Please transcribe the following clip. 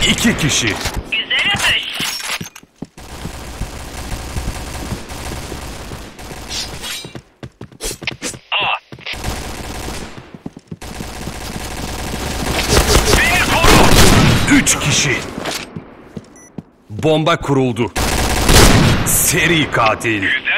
2 kişi. Güzel atış. Beni koru. 3 kişi. Bomba kuruldu. Seri katil.